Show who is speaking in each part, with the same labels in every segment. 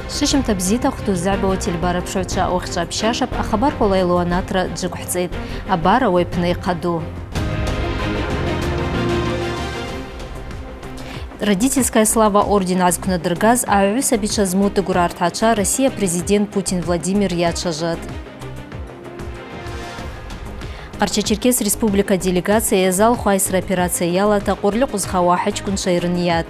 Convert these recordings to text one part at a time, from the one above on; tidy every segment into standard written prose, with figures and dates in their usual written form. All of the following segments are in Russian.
Speaker 1: ششم تبزيتا خطو زعبة وتلبارة بشوتشا أو خشا بشاشة أخبار قوليلو ناترا جيكو حسيد أبارا ويبني قدو. Родительская слава ордена Азкунадыргаз, а Юсабича Змуты Гурартача, Россия, президент Путин Владимир Ячажат. Қарча-Черкес республика делегация Язал Хуайсра операция Ялата Қорлық Узхауа Хачкун Шайрният.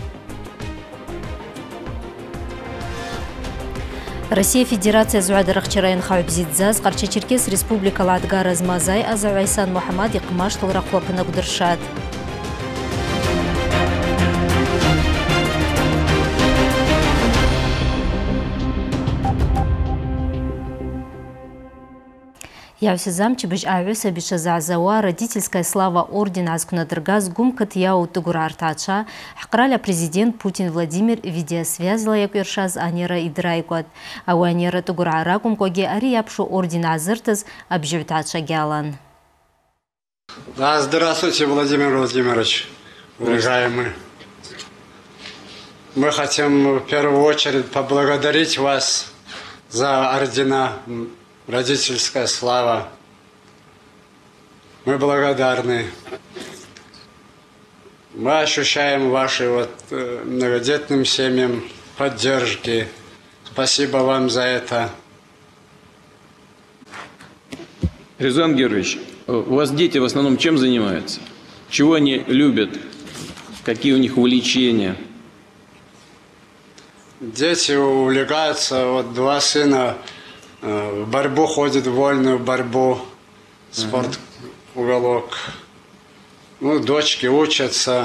Speaker 1: Россия Федерация Зуадарах Чарайн Хаубзидзаз, Қарча-Черкес республика Ладгар Азмазай, Азавайсан Мухаммад Иқмаш Талрахлапына Гудыршат. Яусизам чебыш Юсабича Зазауа, родительская слава ордена Азкунадыргаз Гумкат Яу Тугурартача, Хкраля президент Путин Владимир видеосвязала Якуершаз Анера Идрайгот, а у Анера Тугураракум Коги Ариапшу ордена Азыртаз Абжевтача Гялан.
Speaker 2: Да, здравствуйте, Владимир Владимирович, уважаемый. Мы хотим в первую очередь поблагодарить вас за ордена «Родительская слава». Мы благодарны. Мы ощущаем ваши многодетным семьям поддержки. Спасибо вам за это.
Speaker 3: Резуан Георгиевич, у вас дети в основном чем занимаются? Чего они любят? Какие у них увлечения?
Speaker 2: Дети увлекаются, два сына в борьбу ходят, в вольную борьбу, спорт, уголок. Дочки учатся.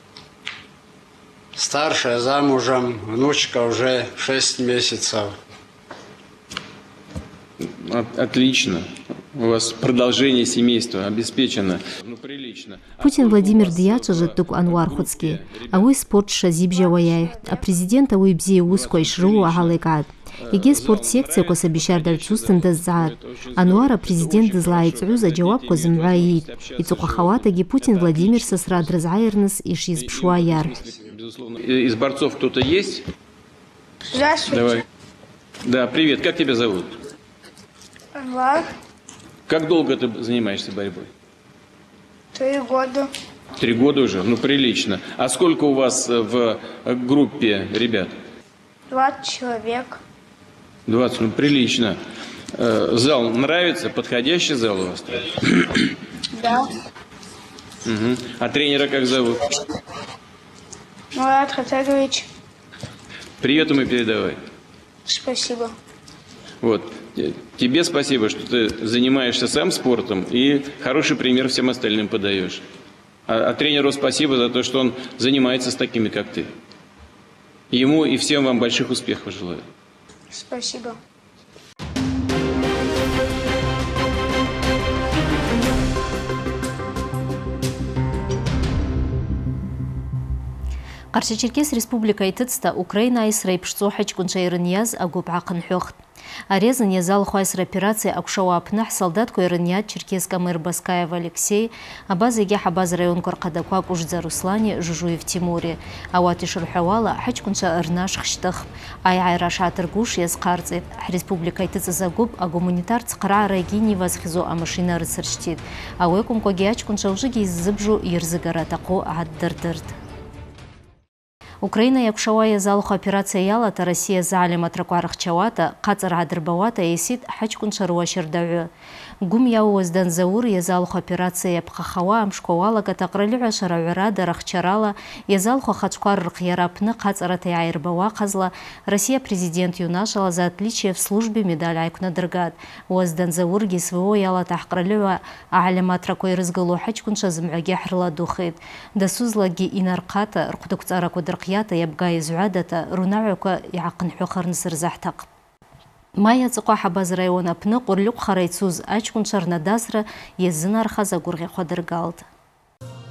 Speaker 2: Старшая замужем, внучка уже 6 месяцев.
Speaker 3: Отлично. У вас продолжение семейства обеспечено. Прилично.
Speaker 1: Путин Владимир Дьячажет тук Ануар Хуцки. Ауи спорт шазибжа ваяй. А президент ауи бзи узкой шру агалекат. Иге спорт секция косабишар дальцустен даззаат. Ануара президент дазлаит уза джаваб козмваит. И цукахаватаги Путин Владимир сосрад разайернес и шиз пшуаяр.
Speaker 3: Из борцов кто-то есть?
Speaker 4: Здравствуйте.
Speaker 3: Давай. Да, привет. Как тебя зовут?
Speaker 4: Влад.
Speaker 3: Как долго ты занимаешься борьбой?
Speaker 4: 3 года.
Speaker 3: 3 года уже? Прилично. А сколько у вас в группе ребят?
Speaker 4: 20 человек.
Speaker 3: 20, прилично. Зал нравится? Подходящий зал у вас?
Speaker 4: Да.
Speaker 3: Угу. А тренера как зовут?
Speaker 4: Мурат Хатагович.
Speaker 3: Привет ему передавай.
Speaker 4: Спасибо.
Speaker 3: Тебе спасибо, что ты занимаешься сам спортом и хороший пример всем остальным подаешь. А тренеру спасибо за то, что он занимается с такими, как ты. Ему и всем вам больших успехов желаю.
Speaker 4: Спасибо.
Speaker 1: Қарча-Черкес республика итыцта Украина айсрай пшцохач куншайрынияз агуб ақын хёхт. Арезан язал хуайсра операции акшауа апнах солдат койрыният Черкеска мэр Баскаева Алексей, абазыге хабаз район Коркадакуак Ужза Руслане Жужуев Тимуре, ауати шурхавала хач кунша ырнаш хштых, айраш атыргуш яз қарцев. Республика итыца загуб а гуманитар цқра райгини вазхизо а машина рыцарштит, ауэкум когиач кунша ужиги зыбжу ерзыгара таку аддырдырд. Украина якшауа язалуха операция ялата Россия залим атракуарах чавата, қацар адырбавата есит хачкун шаруа шердавю. Гум яуаздан заур язалуха операция япхахауа амшкуалага тақралюа шаравирада рахчарала язалуха хачкуар рқьярапны қацарата яйрбава қазла Россия президент юнашала за отличие в службе медаль Айкунадыргад. Уаздан заурги СВО ялата хақралюа аалим атракуай рызгалу хачкун шазмуаге хрла духит. Дасузлаги инарқата рқудукцара кудырқията ябгай зуадата рунаука яқын хухар нсыр захтақ. Майя цықва хабаз района пны қорлюк харайцуз ачкун шарнадасра еззын архаза гурги қодыргалды.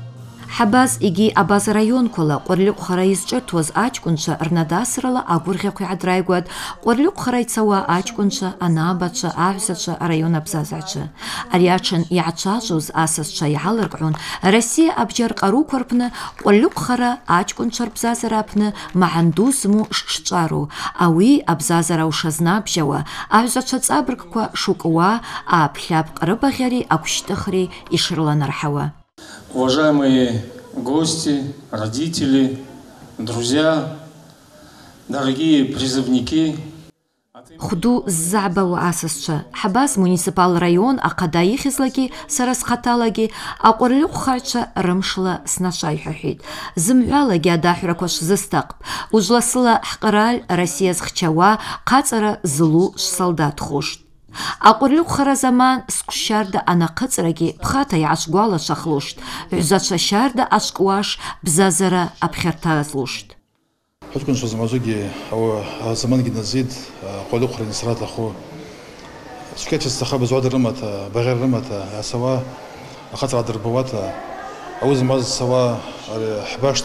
Speaker 5: Хабаз иги Абаз район кола Qoрлиq хара изҿырҭуаз аҷкәынцәа рнадасрала агәырӷьақәа иҳадраигәат Qoрлиq хара ицауа аҷкәынцәа, анабацәа, аҳәсацәа араион абзазаҿы. Ари аҽын иаҳцәажәоз асасцәа иҳалыркҟьон Россия абџьар ҟарукқәа рҟны Qoрлиq хара аҷкәынцәа рбзазара аҟны маҳан ду змоу шҿҿару, ауи абзазара ушазнабжьауа, аҳәсацәа ҵабыргқәа шукуа, аԥхьаԥҟ рыбаӷьари агәшьҭыхреи ишырланарҳауа.
Speaker 6: Уважаемые гости, родители, друзья, дорогие призывники.
Speaker 5: Худу ззаъбауа асасцәа, Ҳабаз муниципал район аҟада ихьызлагьы сара схаҭалагьы аҟәырлыҟәхаҩцәа рымшла снашаиҳәаҳәеит. Зымҩалагьы адаҳәрақәа шзысҭахп, ужәласыла ҳҟарал Россия зхьчауа ҟаҵара злу шсолдатхушт. Аҟәырлыҟәхара заман сҟәшьарда анахыҵрагьы ԥхаҭа иаҿгәалашәахлушт, ҳәзацәа шьарда ашкуаш бзазара аԥхьарҭазлушт.
Speaker 7: حتكون شو زمازوجي أو زمان جدا زيد قلوق خلين سرات أخو شكيت استخاب زود الرمت بغير رمت سوا أخذت على دربوات أو زماز سوا حباشت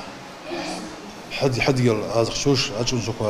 Speaker 7: حد يل أزخشوش أجون شوكوا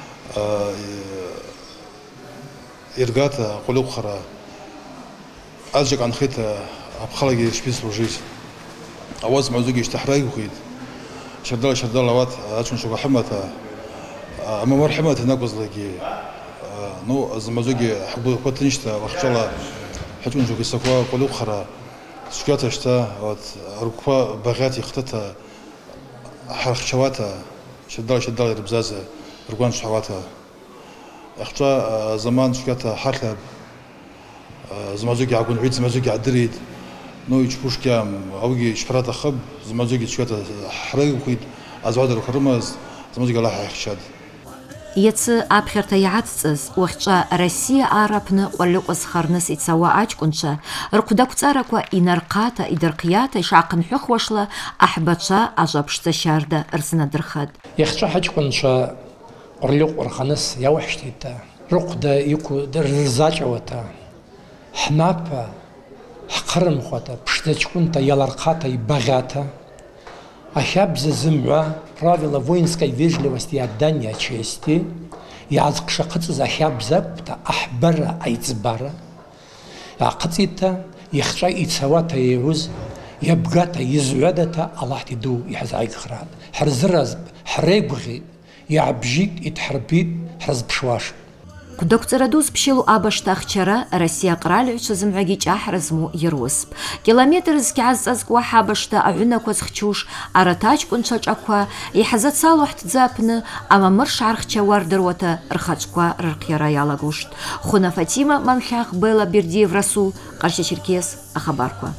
Speaker 7: إرجات قلوق خرا أجك عن خيط أبخلقي شبيس لوجيس أواز مازوجي اشتحراي وخيد شردال لوات أشون شو حمته أما مر حمته ناقص لقي نو زمازوجي حبوا قتلنشتا وخشلا حتون شو كسكوا قلوب خرا شكاته شتا ركوا بغاتي خطتها حرخشواته شردال ربزازه ركوان شحواته أخشى زمان شكاته حرخة زمازوجي عقون عيد زمازوجي عدريد نو يشوفش كام أوجي شفرات خب زمازوجي شوية حرق وخيد أزواج الكرمز زمازوجي الله يخشاد.
Speaker 5: يتس أبخرت يعتز وخشى روسيا عربنا ولقص خرنس يتسوى أجكنشا رقدك تاركوا إنرقاتا إدرقياتا يشعقن حخوشلا أحبتشا أجابشت شاردا أرزنا درخد.
Speaker 8: يخشى أجكنشا ورلق ورخنس يوحشتيتا رقدا يكو درزاجوتا حنابا حقرم خواتا пштачкунта яларқата и богата, ахябза земля, правила воинской вежливости и отдания чести, язкшақыцы за хябзапта ахбара айцбара, ақытита яхша ицавата еуз, ябгата изуядата Аллах тиду яхзайгхрад, харзразб, харейбгhi, ябжит итхарбит, харзбшваш.
Speaker 5: Кудокцарадуз пшилу абаштахчара Россия qralҩцәа зымгӏвагьи ҷаҳразму йыруысп. Километрзгьи ъазцӏазкӏуа ҳабашта аҩынаква зхчуш арат аҷкәынцәа шӏаква йхӏзацало хӏтдзы апны амамыр шгӏархчауа рдыруата рхаҵква рырхъйара йалагуштӏ. Хуна Фатима Мамхьах, Бела Бердиев, Расул, Къарча-Черкес, ахабарква.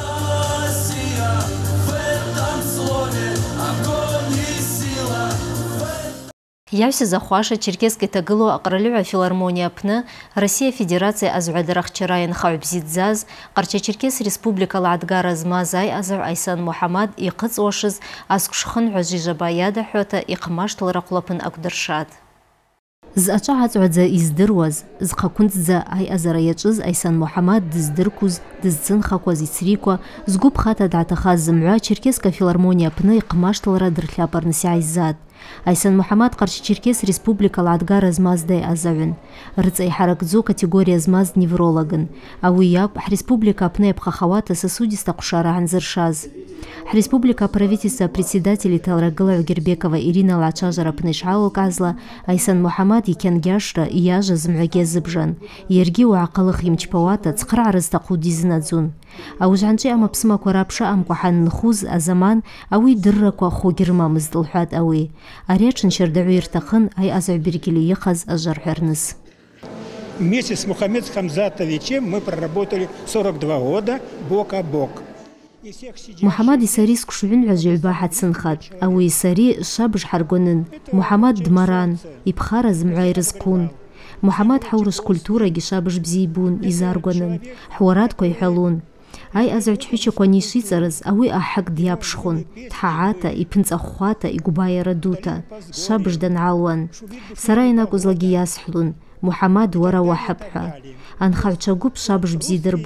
Speaker 1: Явси захуаша Черкесский тагылу аҟралыгӏва филармония апны Россия Федерация азгӏвадарахчара йанхагӏв бзидздзаз Къарча-Черкес Республикала адгара змаз айъазагӏв Айсан Мухӏамад йхъыцӏуашыз асквшхынгӏва жвижваба йадахӏвуата йхъмаштылра хъвлапын акӏвдыршатӏ. Зъачӏвагӏацӏгӏвадза йыздыруаз, зхъаквынцӏдза айъазара йачӏвыз Айсан Мухӏамад дыздырквуз, дызцынхакваз, йцриква, згвы пхата дгӏатахаз зымгӏва Черкесская филармония апны йхъмаштылра дыртлапӏарныс йгӏайззатӏ. Айсан Мухӏамад Къарча-Черкес Республикала адгара змаз айъазагӏвын, рыцӏа йхӏаракдзу категория змаз неврологын, ауи йакӏвпӏ хӏреспублика апны йапхъахауата сосудиста къвшара гӏанзыршаз. Хӏреспублика правительства председатель Талрагыла Гербекова Ирина лгӏачважвара апны йшгӏалылкӏгӏазла, Айсан Мухӏамад йкьангьашра йажва зымгӏвагьи азыбжан, йаргьи уагӏахъылых йымчпауата цхърыгӏара зтахъу дизынадзун. Аужвгӏанчӏви амапсымаква рапша амкӏва хӏаннхуз азаман ауи йдырраква хвы гьрымамызтӏ, – лхӏватӏ ауи. Ари атшын щардагӏвы йыртахын айъазагӏв бергьли йыхъаз ажвархӏварныс.
Speaker 9: Вместе с Мухаммед Хамзатовичем мы проработали 42 года бок о бок.
Speaker 1: Мухӏамад йсари сквшгӏвынгӏва жвыгӏвба хӏацынхатӏ. Ауи йсари швабыж хӏаргванын. Мухӏамад дмаран, йпхара зымгӏва йрызквун. Мухӏамад хӏаурышв культурагьи швабыж бзи йбун, йзаргванын, хӏуарадква йхӏвалун. Айъазагӏв чхӏвычаква нишвицӏарыз ауи ахӏыкӏ дйапшхун, дхӏагӏата, йпынцӏахвхвата, йгвбайара дута, швабыж дангӏалуан. Сара йанакӏвызлагьи йасхӏвлун, Мухӏамад уара уахӏыпӏ – хӏва. Анхагӏвчва гвып швабыж бзи дырбун.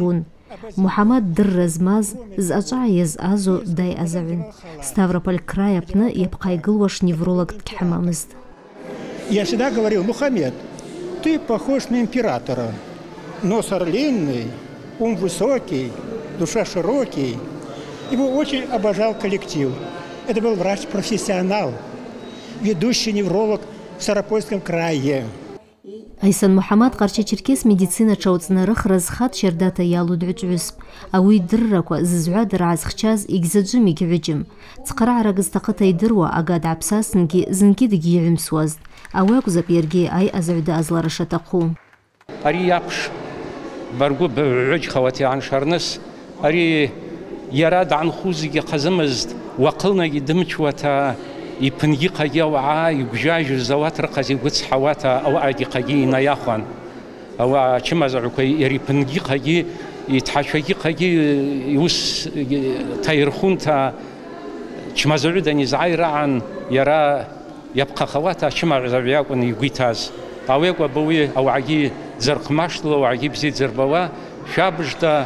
Speaker 1: محمد در زماز زأجعيز أزو داي أزعين ستافروполь края пны يبقى يقلوش невролог ткحمамызд.
Speaker 9: Я всегда говорил: Мухаммед, ты похож на императора. Нос орлиный, ум высокий, душа широкий. Его очень обожал коллектив. Это был врач-профессионал, ведущий невролог в Ставропольском крае.
Speaker 1: Айсан Мухаммад Қарча-Черкес медицина чауцнарых разхат шердата ялуд үчүсп. Ауи дырраква зызуадыр азхчаз игзаджим игвиджим. Цқара арагызтақыта идырва агад апсасынги зынги дыгиюм суазд. Ауак запирги ай азуда азларашатақу.
Speaker 10: Ари япш баргу б'уj хавати ан шарнас. Ари ярад ан хузиги қазымызд. Вақылнаги дымчвата يبنجي قجي وعاء يبجاج الزواتر قزي قدس حواتا أو عادي قجي نياخوان أو كم زعوكي يري بنجي قجي يتحشي قجي يوس تيرخون تا كم زعودني زعير عن يرى يبقى خواتا كم زعياكون يقيتاز أو يقوى بوي أو عجي زرق ماشلو أو عجي بزيد زربوا شابجدا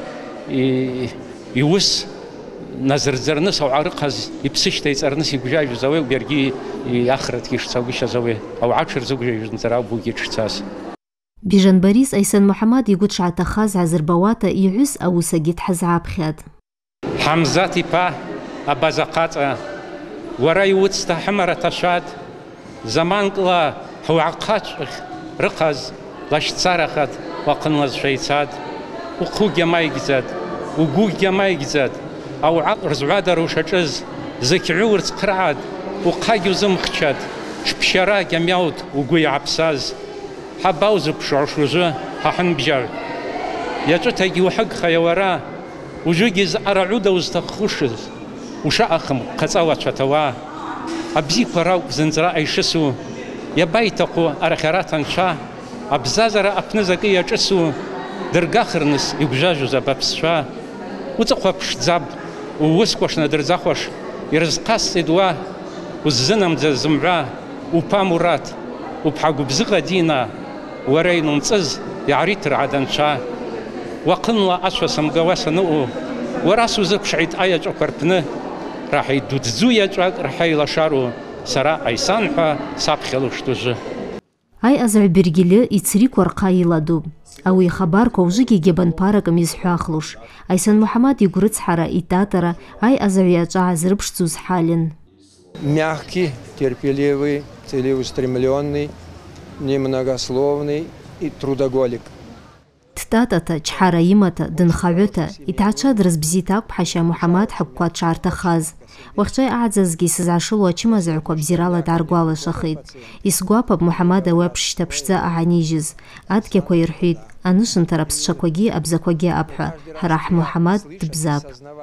Speaker 10: يوس نظر زرنس أو عرقز يبسش تيزرنس يجاج زوي وبيرجي يأخرت كيش تسويش زوي أو عشر زوجي نزرع بوجي تشتاس.
Speaker 1: بيجان باريس أيسن محمد يقول شعت خاز عزر بواتا يعس أو سجيت حزعاب خياد.
Speaker 10: حمزاتي با أبازقات وراي وتستحمر تشاد زمان قلا هو عقات رقز لاش تصارخت وقلنا شيء وخو جماي جزاد وجو جماي جزاد. أو رزعاد روشجز زكعور تقرعد وقايو زمخشد شبشرا جميعود وقوي عبساز حباوز بشعشوزه ححن بجار يجو تيجي حق خيورا وجوجز أرعود وزتخوشز وشاخم قصاوة شتوا أبزيك براو زنزراء يشسو يبايتقو أرخيرات شا أبزازر أبنزك يجسو درقاخرنس يبجاجو زبابسشا وتقوبش زاب ووسكوش ندر زخوش يرزقاس إدوا والزنم زمرا وبامورات وبحاجو بزغة دينا ورين نصز يعريت رعدن شا وقنوا أشوا سمجواسا نو وراسو زبش عيد آية جوكربنا راح يدود زويا جوك راح يلاشارو سراء أيسانها ساب خلوش توجه.
Speaker 1: أي أزع برجلة يتسريك ورقايلا دوب. أو خبر كوجي جبن بارك ميزحاخلوش. أيسن محمد يقرص حرا إتاترا أي أزعيات عزربش تزوز حالن.
Speaker 11: Мягкий, терпеливый, целеустремленный, немногословный и трудоголик.
Speaker 1: تتاتا چحارا يمتا دن خاوتا يتعشا درز بزيتاك بحشا محمد حبقات شعرتا خاز وقتاي أعزازجي سزعشلوا چما زعوكا بزيرالا دارقوالا شخيد يسقوابا بمحمد وابشتا بشتا أعانيجز عادكي كو يرحيد أنشن ترابس شاكواجي أبزاكواجي أبحا حراح محمد تبزاب.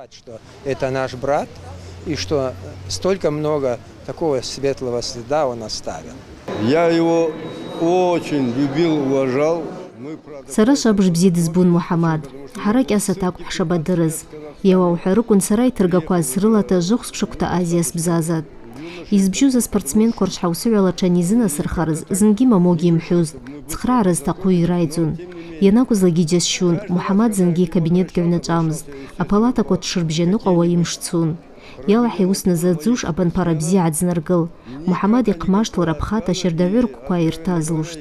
Speaker 11: Это наш брат, и что столько много такого светлого следа он оставил.
Speaker 12: Я его очень любил, уважал.
Speaker 1: سراش أبش بزيد زبون محمد حرك أساتاك بحشبة درز يوا وحركون سراي ترقاكوا سرلة جوخس بشكتا آزياس بزازاد يزبجو زا سبورتسمين كورش حوسو على چانيزنا سرخارز زنجي ماموغي محوز تخرا رز تقوي رايدزون يناكو زلاجي جسشون محمد زنجي كابينет كونا جامز أبالاتا كوت شربجانو قوا يمشتسون يلا حيوس نزادزوش أبان بارا بزي عدزنرقل محمد يقماشت لربخاتا شرداوير كوكوا يرتازلوشت.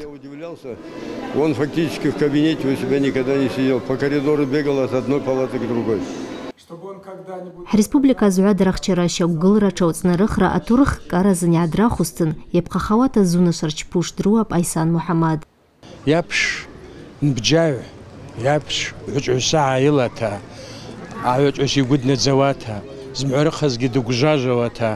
Speaker 12: Он фактически в кабинете у себя никогда не сидел, по коридору бегал от одной палаты к другой.
Speaker 1: Республика Зуад Рахчараща Гулра Чауцнарыхра Атурх Каразани Адрахустын Епқа Хавата Зуна Шарчпуш Друаб Айсан Мухаммад.
Speaker 10: Япш нбджаю, япш вчуса аилата, а вчуси гуднет завата, змурхаз гидугжажавата,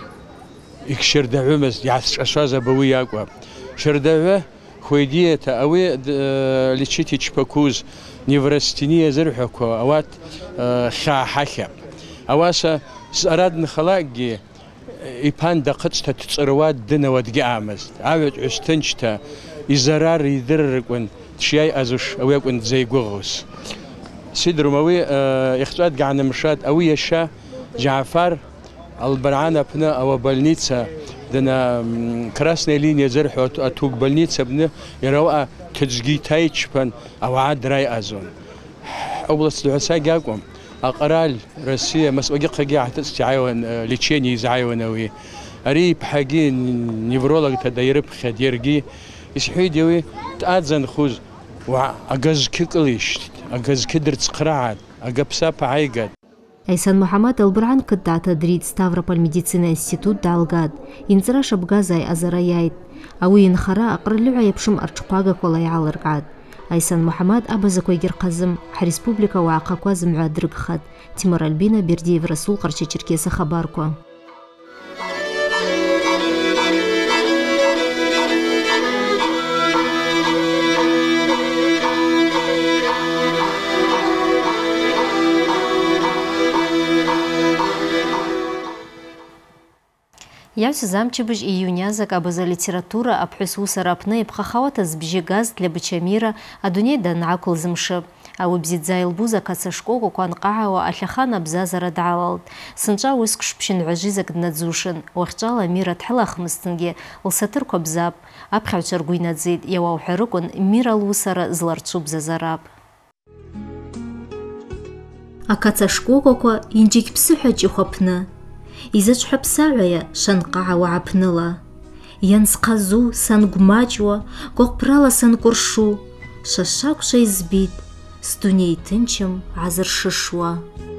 Speaker 10: икшердавмас ясшаза бавияква. Шердава خويدية أوي لشيتي تشبكوز نيفرستينية زرحكو أوات خاحكة أواسا أراد نخلاقي إيبان دقتشتا تتصروات دنا ودقامز عاود عستنشتا إزرار يدرقون تشياي أزوش أوي يكون زي قوغوس سيدرو موي يختوات قاعنا مشاد أوي يشا جعفر البرعانة بنا أو بلنيتسا دنا красная линия زرح أتوق بلنيتسا بنا يروى تجزجي تايتشبان أو عاد راي أزون область لعسا جاكم أقرال روسيا مسؤولية قجاعة تستعاون لتشيني زعيونوي أريب حاجين نيفرولوج تدايرب خديرجي يسحيديوي تأذن خوز وأجز كيكليش أجز كدرت قراعد أجبسا بعيقد
Speaker 1: Айсан Мухаммад Албуран кыдда тадрид Ставрополь медицина институт далгад. Инзра шабгазай азараяйт. Ауи инхара акрылюа япшым арчпага колай алыргад. Айсан Мухаммад абазакойгер казым республика уақақва зымға дрыгхад. Тимур Альбина Бердиев Расул Қарча Черкесі хабарко. Явся замчебыж июнязак абаза литература абхюсу сарапны ипхахавата збжигаз для бычамира, а дуней да наакул зымшып. А убзидзайл буза кацашкого куанкаава аляхан абзаза радалалд. Сынча уискшпшин важизак днадзушин. Уахчала мира тхалах мыстынге лсатыр кобзап. Абхавчар гуйнадзид ява ухарукун мира лусара зларчу бзазараб. А кацашкого ко инджик психач ухапна. Изачхаб савая шанкаа ваапныла. Янсказу сангумачва, кокпрала санкуршу, шашакша избит, стуней тынчым азыр шишва.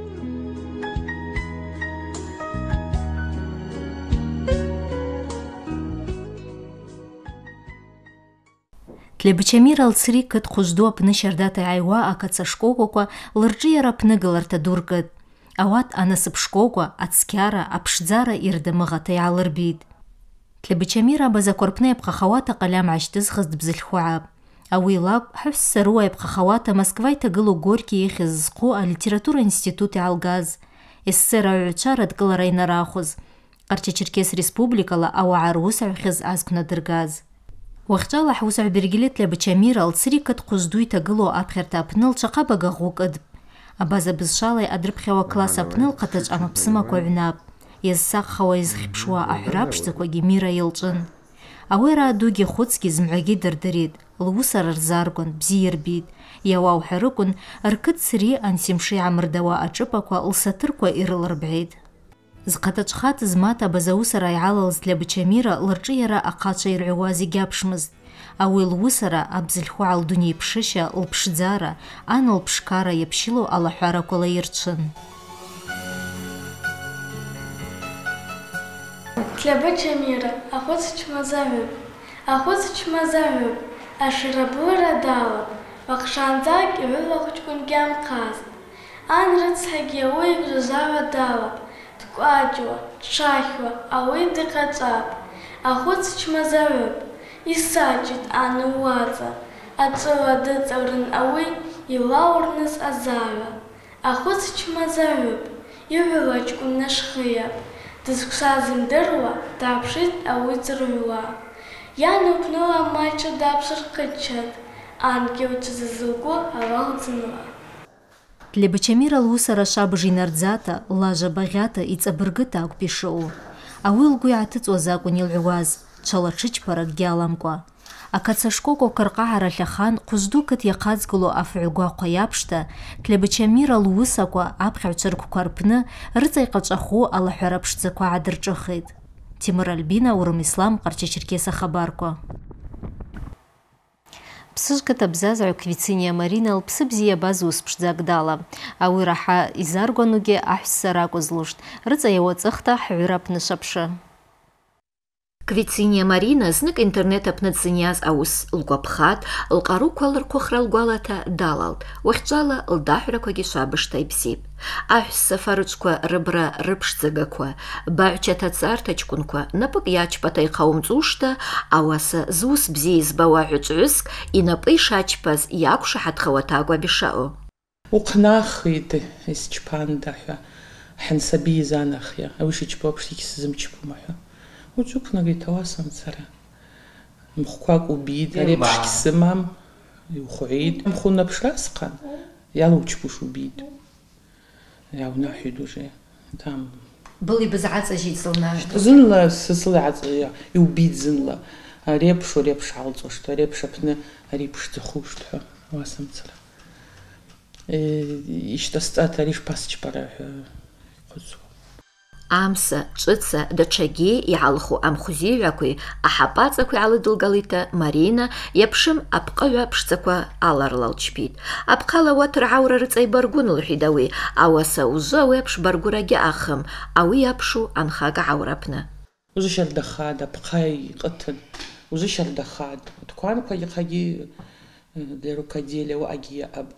Speaker 1: Тлебычамир алцри кыт хужду апны шардата айва акацашкококва лырджияра апныгаларта дургыт. Ауат анасыпшкогва, ацкяра, апшдзара ирдамыгъатай алырбит. Тлебычамир абаза корпны апхахавата қалям аштызхыз дбзыльхуаб. Ауи лаб хъвс саруа апхахавата Москвай тагылу Горький ихиззху а литература институте алгаз. Эссера уючара дгылара инарахуз. Қарча Черкес республикала ауаар усау хиз азкуна дыргаз. Уахчала хусау бергилет Тлебычамир алцри кыт қуздуй тагылу апхерта апныл чақа багагук ыдб. Абаза бызшалай адрыпхьава класс апныл қатач амапсыма куагнап. Езсақ хава изхипшуа ахрапшзакваги мира йылчын. Ауэра адуги хуцки змгӏаги дырдырит, лусар рзаргун, бзиирбит. Яуау хӏарыкун ркыт сри ансимши амырдауа ачӏыпаква лсатырква йрылырбгӏитӏ. Зхъатачӏхат змат абаза усара йгӏалалыз Тлебычамира лыршӏыйара ахъачва йыргӏвуа зыгьи апшмызт. Ауи лусара абзыльхуа алдуней пшыща, лпшдзара, ан лпшкара йапщылу алахӏвараква лайырчвын.
Speaker 13: Тлебычамира ахвыцчмазагӏвыпӏ, ашырабыра далапӏ, вахшанзак йгӏвывахчквын гьамхъазтӏ. Ан рыцхӏагьи ауи йгвжважвагӏва далапӏ, дкӏваджьуа, дшахьуа, ауи дикъачӏвапӏ. Ахвыцчмазагӏвыпӏ. Исаджит ану уаца, ацӏыла дыцӏалрын ауи йылаурныс азагӏва. Ахвыцчмазагӏвыпӏ, йгӏвылачкӏвын нашхыйапӏ, дызквшаз йымдыруа дгӏапшитӏ ауи дзыргӏвуа. Йан лпныла мачӏа дгӏапшвырхъыччатӏ, ангьыл тшизазылгвы алалдзынла.
Speaker 1: Тлебычамира лусара шабыж йнардзата, лажа багъьата йцӏабыргыта акӏвпӏ йшаъу. Ауи лгвы йгӏатыцӏуаз акӏвын йылгӏвуаз. Чалачычпарак гьаламкӏва. Акацашкоко кыркъагӏара тлахан хъвыжвду кыт йахъадзгылу афгӏвгвахъва йапшта Тлебычамира луысаква апхьагӏвчварквква рпны рыцӏа йкъачӏваху алахӏвара пшдзаква гӏадыршӏыхитӏ. Тимур Альбина, Урым Ислам, Қарча Черкесі хабарко. Псыжкыт абзазгӏв Квициния Марина лпсы бзиабаз уыспшдзак дала. Ауи рахӏа йзаргванугьи ахӏвсса ракӏвызлуштӏ. Рыцӏа йауацӏыхта хӏгӏвыра апны швапшы.
Speaker 5: Квициния Марина знак интернет апны дзыниаз аус лгвапхатӏ, лкъаруква лырхъвыхра лгвалата далалтӏ. Уахьчӏвала лдахӏвраквагьи швабыжта йбзипӏ. Ахӏвсса фарычква рыбра рыпшдзагаква, багӏвчата цӏартачкӏвынква напӏыкӏ йачпата йхъауымцӏушта, ауаса зуыс бзи йызбауа гӏвычӏвгӏвыскӏ йнапӏы йшачпаз йаквшахӏатхауата акӏвпӏ йшаъу.
Speaker 14: Ухънахитӏ йсчпанда-хӏва, хӏынсаби йзанахйа, ауи шичпауа апшта йгьсызымчпума-хӏва. Уджукнагитӏ ауасамцара. Мхъвакӏ убитӏ, ари апш гьсымам, йухвгӏитӏ. Мхъву напшразхъан, йалаучпуш убитӏ. Яунахӏвитӏ уже. Там.
Speaker 5: Были бызгӏацӏажьитӏ зылна.
Speaker 14: Зынла йубитӏ зынла. Ари апш гӏалцӏуаштӏ, ари апш апны ари пшдзыхуштӏ-хӏва ауасамцара. ишьҭасҵата ари шԥасчпара ҳәа иҟәыҵуа.
Speaker 5: Амса, ҿыца, даҽагьы иаалху амхәзиҩақәеи аҳапаҵақәеи алыдылгалита Марина иаԥшым апҟаҩа ԥшӡақәа аларлалчпит. Апҟала уаҭыр ааура рыҵа ибаргәын лҳәит ауи, ауаса ужвы ауи аԥш баргәырагьы ахым, ауи иаԥшу анхага ааураԥны.
Speaker 14: Ужвы щардахат, апҟа иҟыҭын, ужвы щардахат. Ҭқәанқәа иахагьы для рукоделия уаҟагьы иаҟап.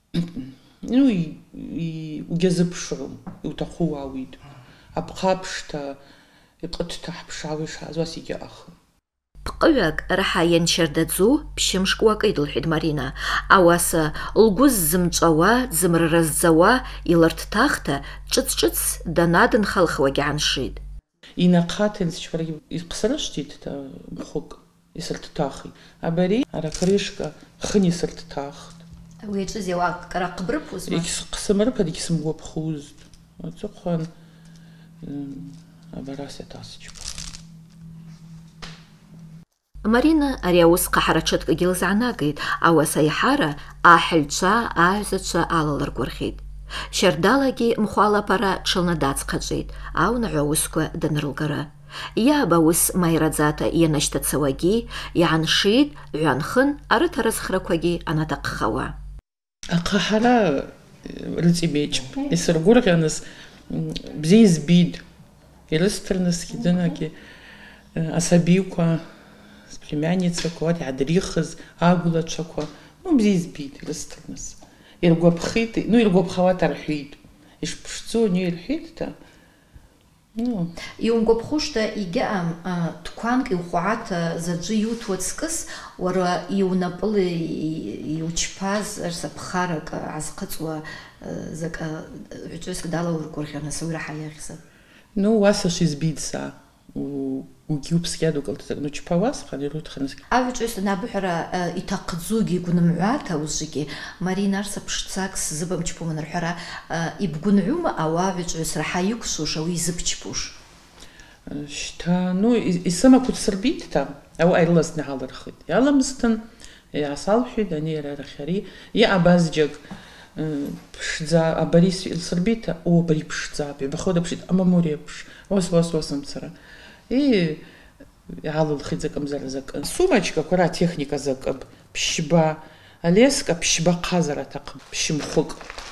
Speaker 14: Угьазыԥшрым, иуҭаху уаауит. Апҟаԥшҭа иҟыҭҭа ҳԥшаауа ишааз егьаҟахым.
Speaker 5: Пҟыҩак раҳа ианшьардаӡу ԥшьымшк уакит лҳәит Марина. Ауаса лгәы ззымҿауа, дзымрыразӡауа илырҭҭахта ҿыц-ҿыц данадынхалхуагьы ааншит.
Speaker 14: Инахъаҭын счпарагьы иҟсырышьҭит мхәык исырҭҭахит. Абари аракрышка хын исырҭҭахт.
Speaker 5: Уи иаҿыз иауа кара ҟбрыԥузма?
Speaker 14: Егьсҟсымрыԥан егьсымгәаԥхузт. Аҵыхәан абара сиаҭасчпа.
Speaker 5: Марина ари аус ҟаҳара ҽыҭкгьы лзаанагеит, ауаса иаҳара аҳәылцәа, аҳәсацәа алалыргәырӷьеит. Шьардалагьы мхәалаԥара ҽылны дацҟаҵәеит, аунаҳәа аусқәа данрылгара. Иаб аус маираӡата ианашьҭацауагьы иааншит, ҩанхын арыҭаразхрақәагьы анаҭаххауа.
Speaker 14: Аҟаҳара рыҵибеиҿп, исыргәырӷьаныз бзиа избит, ирысҭарнысгьы дынагьы асабиқәа, сплемянницақәа, иаадрихыз агәылацәақәа, бзиа избит, ирысҭарныс. Иргәаԥхит, иргәаԥхауата рҳәит. Ишԥшӡоу ирҳәит.
Speaker 5: Иумгәаԥхушта егьаҟам, ҭқәанк иухәаата заҵәы иуҭуа ҵкыс, уара иунапыла иучԥаз рсаԥхарак азхыҵуа закы ҳәҵәыск далаургәырӷьаныс ауи раҳа иаӷьзар.
Speaker 14: Уаса шизбит са. Угьупскьа дукылҭыҵак, ҽԥауасҟан ирутханысгьы.
Speaker 5: Аҳәҵәыс набыҳәара иҭаҟӡугьы игәнымҳәуата узгьы, Марина арса ԥшцакс зыбамчԥума нарҳәара, ибгәынҳәума ауаҳәҵәыс раҳа иқәшуш, ауи изыбчԥуш?
Speaker 14: Шьҭа, исымақәа дсырбитта, ауаа ирылазны иҳалырхит. Иаламызҭын, иаасалҳәеит, ани иара арахь ари, иаабазџьак ԥшӡа абари сырбитта, абари ԥшӡап, ибахуа даԥшит, амамури аԥш, уасамцара. Иаалылхит закымзара закын. Сумачкақәа ара техника закып, ԥшьба, алеска ԥшьбаҟазар аҭахым, ԥшьымхәык.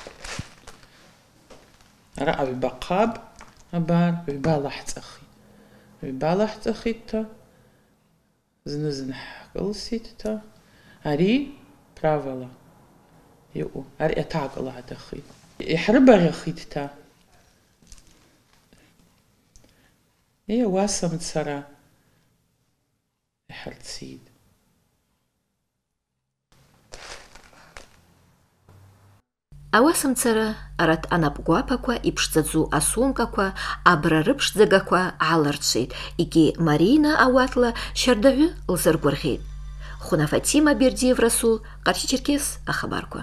Speaker 14: Ара аҩбаҟаб, абар, ҩба алаҳҵахит. Ҩба алаҳҵахитта, зны-зны ҳкылситта, ари правила иҟоу, ари аҭакала аҭахит. Иҳрыбаӷьахитта. Уасамцара иҳарцит.
Speaker 5: Ауасамцара арат анапгәаԥақәа иԥшӡаӡу асумкақәа, абра рыԥшӡагақәа аларцәеит, егьи Марина ауатла шьардаҩы лзыргәырӷьеит. Хуна Фатима Бердиев Расул, Ҟарчи-Черкес ахабарқәа.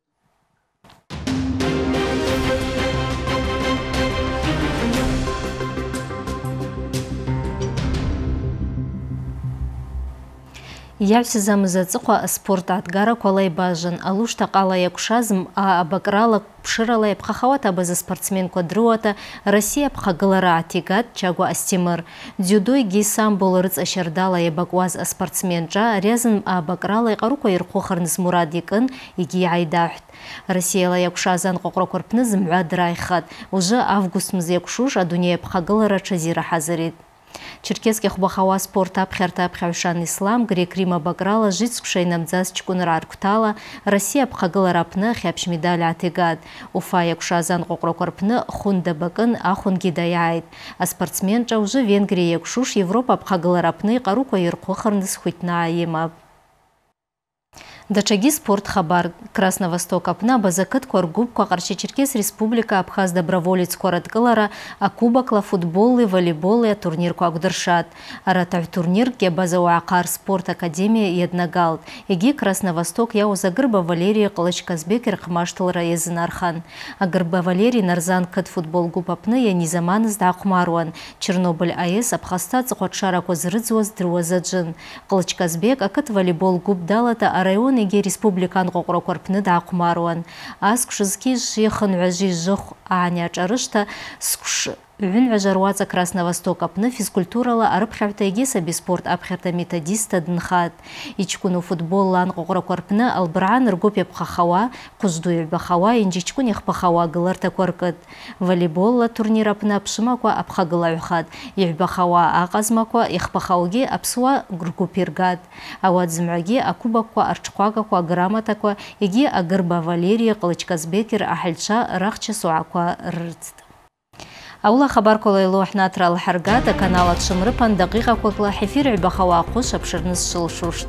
Speaker 1: Иавсизамыз аҵыхәа аспорт ааҭгарақәа лаибажан, алушҭаҟала иақәшаз абакрала ԥшырала иаԥхахауата абаза спортсменқәа дрыуата Россия ԥхагылара ааҭигат Чагәа Астемыр. Дзиудо егьи самбо рыҵа шьардала иабакуаз аспортсмен ҿа ариазын абакрала иҟарукәа ирхәыхырныс мурад икын, егьи иааидаҳәт. Россияла иақәшаз анҟәаҟәрақәа рпны зымҳәа драихат. Ужы август мыз иақәшуш адунеи аԥхагылара ҽазираҳазарит. Черкеске хәбахауа спорт аԥхьарҭа аԥхьаҩшан Ислам Грек-Рим абакрала жицкәша инамӡаз ҷкәынра аргәҭала Россия аԥхагылара аԥны ахьаԥшь медаль ааҭигат. Уфа иақәшаз анҟәаҟәрақәа рпны Хәында бакын ахәынгьы даиааит. Аспортсмен ҿа ужы Венгриа иақәшуш Европа аԥхагылара аԥны иҟарукәа ирхәыхырныс хәиҭнаа имап. Даҽагьы спорт хабар Красновосток аԥны абазакыҭқәа ргәыԥқәа Ҟарчи-Черкес Республика Абхаз доброволецқәа радкылара акубокла футболли, волейболли атурнирқәа акәдыршат. Арат аҩ-турниркгьы абазауааҟа рспорт академиа иаднагалт. Егьи Красновосток иауаз Агырба Валерии Ҟылыч-Казбек ирхмашҭылара иазынархан. Агырба Валерии Нарзан қыҭ футбол гәыԥ аԥны ианизаманыз даахәмаруан. Чернобыль АЭС аԥхасҭа ҵыхәаҽарақәа зрыӡуаз дыруаз аҿын. Ҟылыч-Казбек ақыҭ волейбол гәыԥ далата араион иги республикан қоқырақорпыны да ақумаруан. Аз күшізки жиқын вәжи жық ағаня чарышта скүш Үн ажарваца Красновосток апны физкультурала арып хавтайги саби спорт апхерта методиста дынхат. Ичкуну футболлан қоқырақорпыны албыран ргопеп қахауа, құздуй бахауа, инжичкун ихпахауа гыларта коркыд. Волейболла турнир апны апшымаква апхагыла ухад. Ихбахауа ағазмаква ихпахауги апсуа группиргад. Ауадзымаги акубаква арчқуагаква грамотаква иги агырба Валерия Қылычказбекер ахальча рахча суаква рыцт. أولا خبر كليلو إحنا ترى الحرقات كانالات شمربان دقيقة كوكلا حفير عبخوا قوش أبشر نص شلشوشت.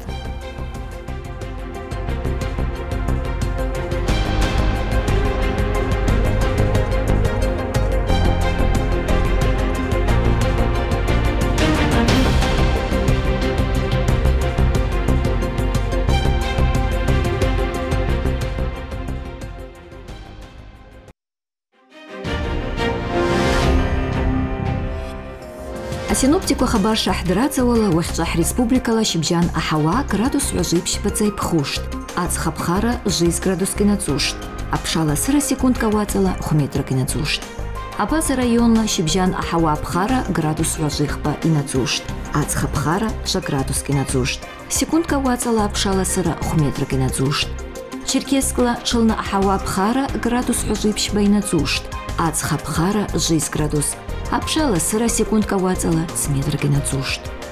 Speaker 5: Синоптику хабар шахдырацавала уахчах республикала шибжан ахава градус вяжиб шпацай пхушт, ацхабхара 6 градус кинацушт, апшала сыра секундка вацала хуметра кинацушт. Абаза районла шибжан ахава пхара градус вяжихпа инацушт, ацхабхара 6 градус кинацушт, секундка вацала апшала сыра хуметра кинацушт. Черкескла шылна ахава пхара градус вяжиб шпа инацушт, ацхабхара 6 градус. Апшала сыра секундка вацала с метра кинацушт.